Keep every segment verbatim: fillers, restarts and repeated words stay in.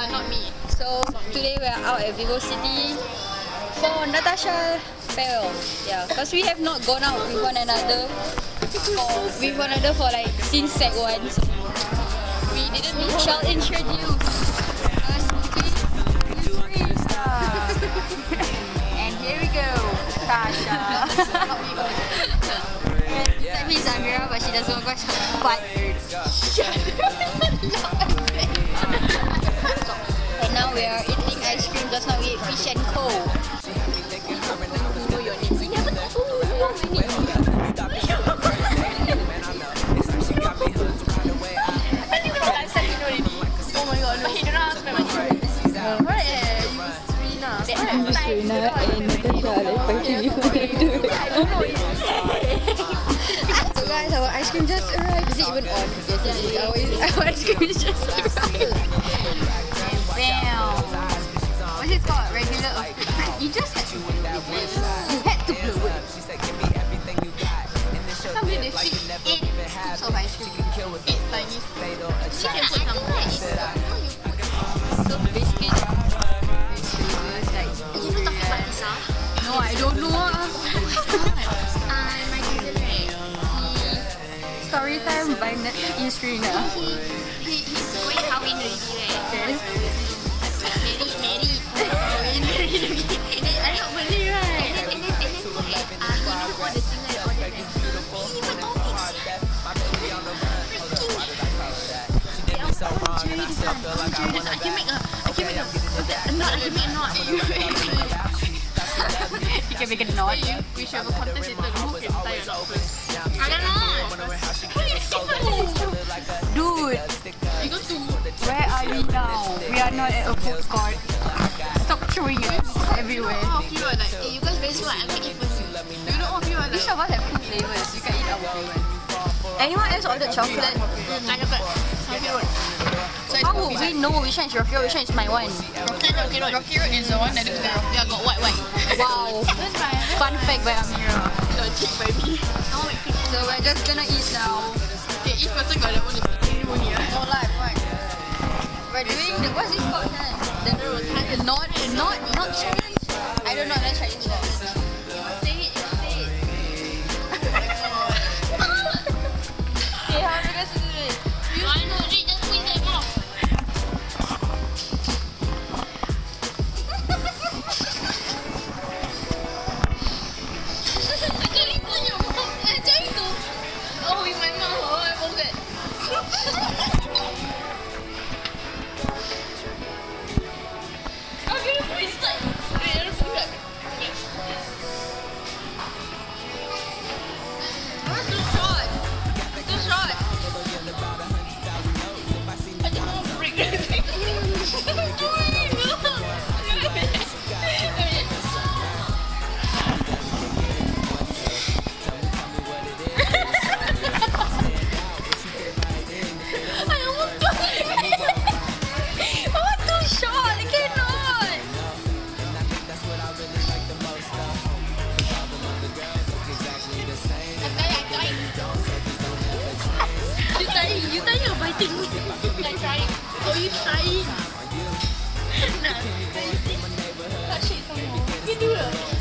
Uh, not me. So today we are out at Vivo City for Natasha Farewell. Yeah, because we have not gone out with one another for with one another for like since sec one. So we didn't we shall introduce us to and here we go, Tasha. That means Amira, but she doesn't want to but and now we are eating ice cream. Just now we ate Fish and Co. Oh my god, no, he don't know how to spell my name. What is Serena? Serena and Natasha, like fighting you. I don't know. So guys, our ice cream just arrived. Is it even on? Yes, it is. Our, our ice cream just arrived. Bam! What's it called? Regular or you just had to blow it. You had to blow it. Can't believe they fit eight scoops of ice cream. Eight tiny scoops. She can put some more. So biscuit. Biscuits like. You know talking about Lisa? No, I don't know. Uh, my cousin, right? Story time by Serena. He, he, he's going Halloween already, right? Yes. Married, married. Halloween married again. And then, I don't believe, right? And then, and then, and then, like, uh, he do all the things like all that, right? He even topics. I can make a, I can make a, a knot, I can make a knot. You can make a knot. We should have a contest later. Who can tie a knot first? I don't know. Dude, You go to where are we now? We are not at a food court. Stop throwing it everywhere. all of you are like, hey, you guys very smart. I can eat first. You know, all of you are Each like, of us have two flavors. You can eat our flavor. Anyone else ordered chocolate? I dapat. Rocky Road. So How would we know which one is your favorite, which one is my one? Rocky Road. Rocky Road is the one that yeah, got white white. Wow. That's my Fun fact by Amira. legit by me. I want my So we're just gonna eat now. Okay, each person got their own ceremony. No life, right? We're doing the, what's this called? The, the not, not, not Chinese. I don't know, not Chinese. Say it, say it. Okay, how are you guys do it? I know, just squeeze them off. Oh, with my mouth, oh, I forgot. I'm gonna put it inside. Wait, I'm gonna put it. Where's the shot? The shot. I just want to break everything. You trying to biting me? Like trying. Oh, you trying? Nah. Touch it some more. You do it.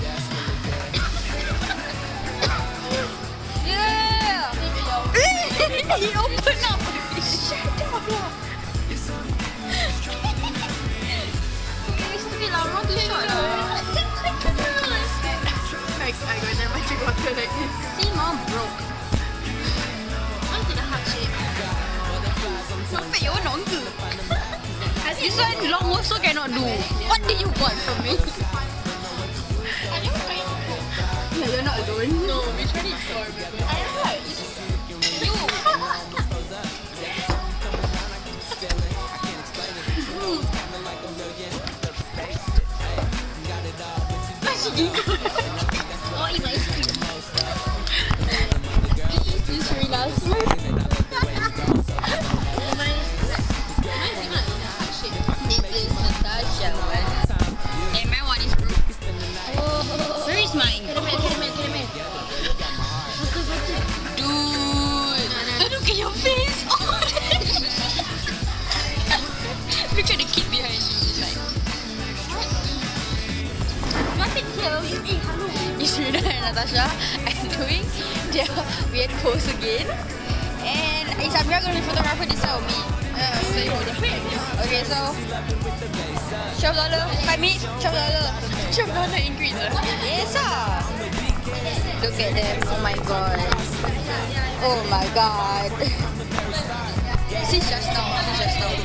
Yeah! He opened up! Shut up lah! Mesti lama tu shot lah. I, I got never drink water like this. See, mom broke. What's in the heart shape? Sampai your long ke? This one long also cannot do. What did you want from me? I never tried it before. Yeah, you're not alone. No, we tried it before. I never tried it. You! Masih giggle. Oh, eat my ice cream. This Serena. This is Natasha one. And my one is broke. Where is mine? Dude! Look at your face! Look at the kid behind. Serena and Natasha are doing their weird pose again. And is Amira going to be photographer this time or me? Uh, so you hold it. Okay, so twelve dollars, five minutes, twelve dollars. twelve dollars increase. Yes, ah. Look at them. Oh my god. Oh my god. This is just now. This is just now.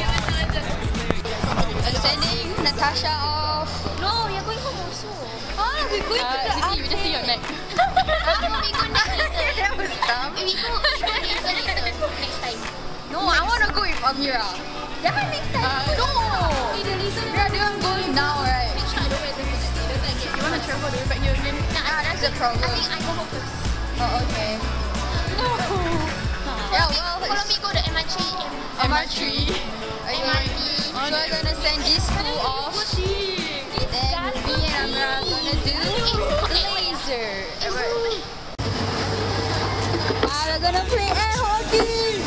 Sending Natasha off. No, you're going home also. Ah, we're going to the uh, you just see your neck. Ah, we go next later. That was dumb. We go later next time. No, I want to go with Amira. Yeah, next time. Uh, no. We are doing going now, right? You want to travel the way back here again? Ah, that's the problem. I think I go home first. Oh, okay. No. Yeah, well, Follow me go to M R T. M R three. Are you M R T. So we're gonna send these two off. Then me and Amira are gonna do laser. Ah, we're gonna play air hockey.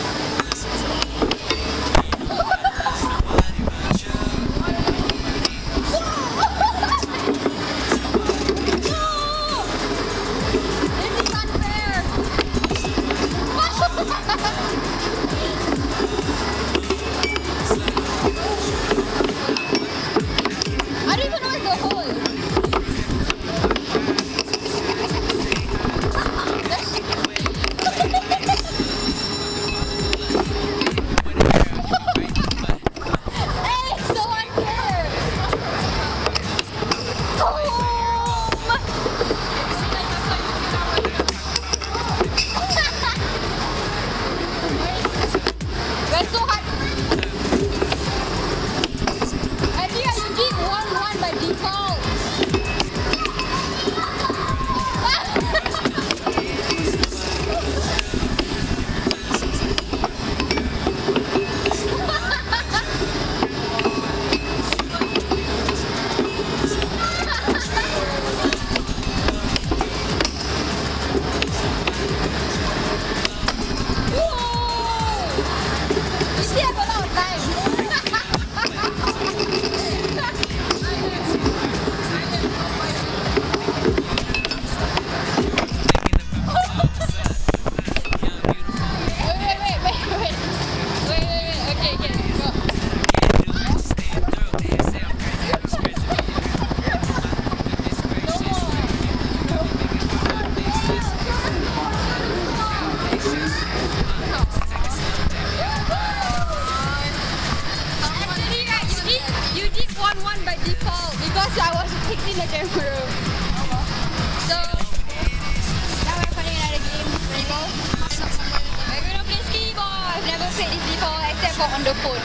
On the phone.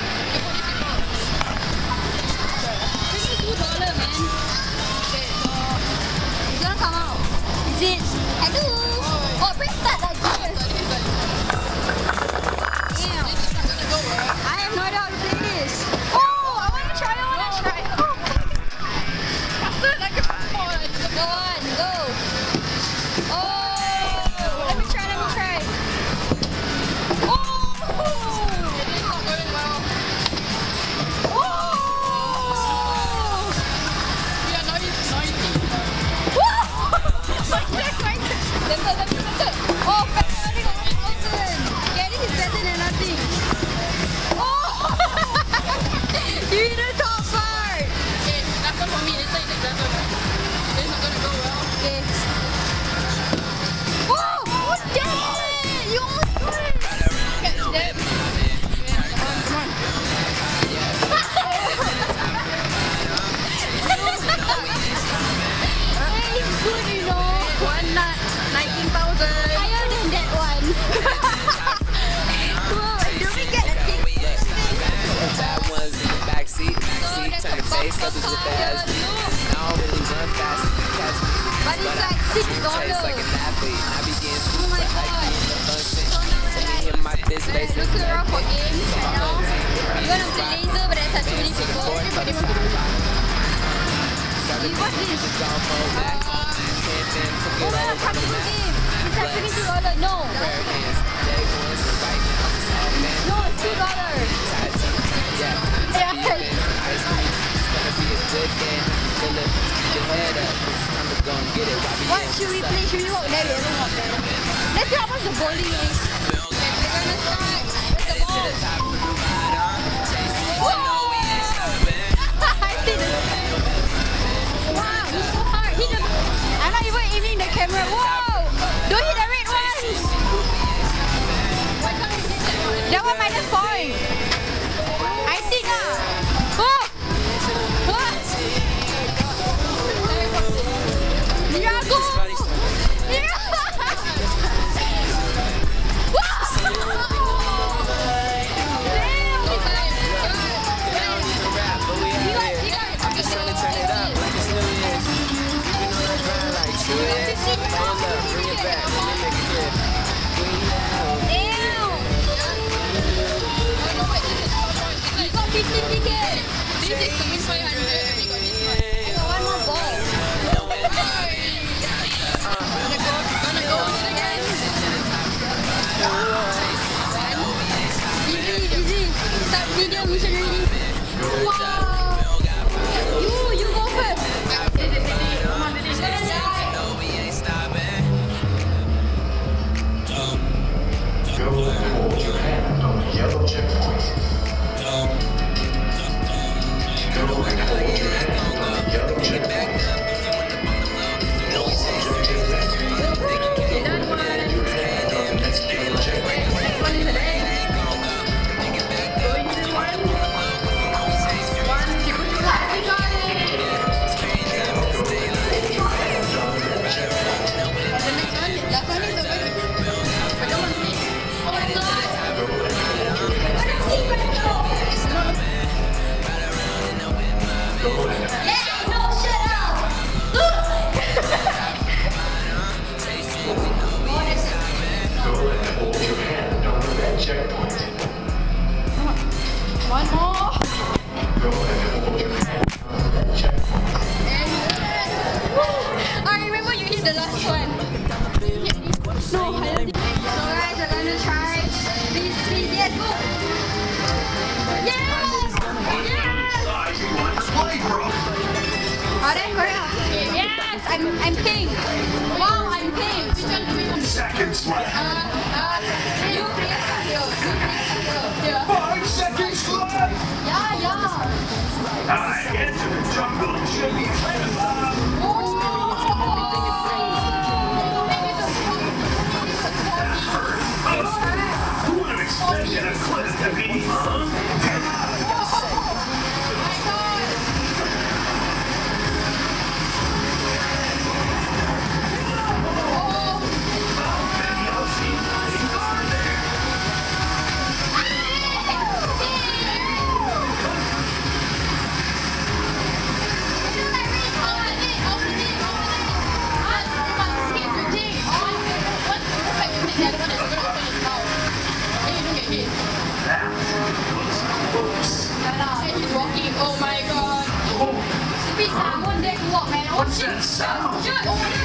twenty-two dollars, man. It's gonna come out. Is it? Hello? Oh, press start like this. Damn. I have no idea how to play this. Oh, I want to try. I want to try. Go on, go. Oh, let me try. Let me try. Oh. Oh, better than one thousand. Yeah, this is better than nothing. Oh! You in the top part. Okay, that's one for me. Later you take that one. It's not gonna go well. Okay. Oh! Oh, damn it! You almost got it. Catch them. Yeah, come on, come on. Hey, it's good, you know. One nut, nineteen thousand. Higher than that one. Whoa, do we get a tick? Bad ones in the back seat. Seat, turn your face up as with the ass. I don't really run fast. Catch me. But it's like six Taste dollars. like an athlete. I be getting Oh super my hyped god. in the function. So now we're Let me like, hit my fist we're base. looking around for games right now. We're gonna play laser, but there's like too many people. Everybody You watch this. Oh, we're not coming to game. It's like twenty-two dollars. No. No, it's two dollars. Yeah. gon' get it. Why be What should we play? Should we walk there? We haven't walked there. Let's see how much the bowling is. We're gonna start. headed to the top of the ride, huh? Chasing you, Whoa! you know we ain't stopping. I see this. Wow, he's so hard. Hit the... I'm not even aiming the camera. Whoa! Don't hit the red one. That one minus point. I think ah. Oh! What? Mirago! Yeah! I'm just trying to turn it up like it's New Year's. You know the grind like two years. Hold up, bring it back, let me make it clear. Bring it down. Damn! You got fifteen tickets. This is twenty-five hundred. We got this one. I got one more ball. Gonna go again. Easy, easy. Start video mission already. Wow! You, you go first. Go and hold your hand on the yellow checkpoint. Go and hold your hand on the yellow checkpoint. All objectives met. Done one. Next yellow checkpoint. Next one is the day. Going to one. One, two, three, we got it. The next one, last one is the way. I don't want to see. Oh my god. Go and hold your hand. Go and Yeah, no, shut up! go and hold your hand on the red checkpoint. One more. Go and hold your hand on the red checkpoint. I remember you hit the last one. No, I don't think. So guys, we're gonna try. Please, please, yes, go! Yes! Are they correct? Yes, I'm, I'm pink. Wow, I'm pink. Which one do we want? Seconds left. Uh, uh, you please. You, you please. Yeah. Five seconds left. Yeah, yeah. I enter the jungle. Should be Who would have expected a cliff to be, huh? Oh my god. Speed, I'm on deck walk, man. What's that sound? Shoot!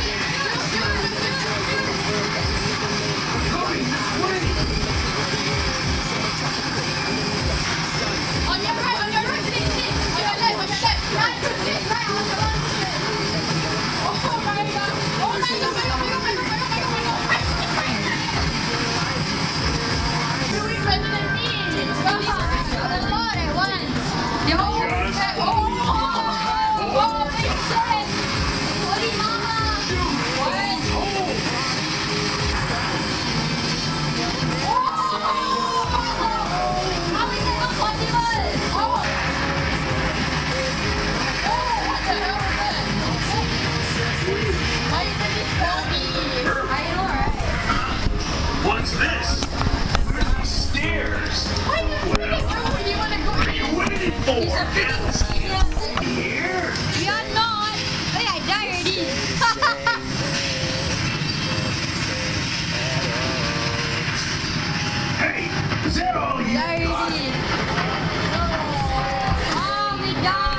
On your right, on your right, sit, sit. On your left, on your left. Right, sit, right, on your right, sit. Oh my god. Oh my god, my god, my god, my god, my god, my god, my god. Do it better than me. A lot at once. Yo, Oh, oh, oh, big shit. holy mama. One. How is it not possible? Oh. Oh, what the hell was that? Why is it this I know, right? What's this? Stairs. Why do you really go? You wanna go? What are you waiting for? It's here. We are not. Hey, I died already. Hey, is that all you died got? already. Oh, we died.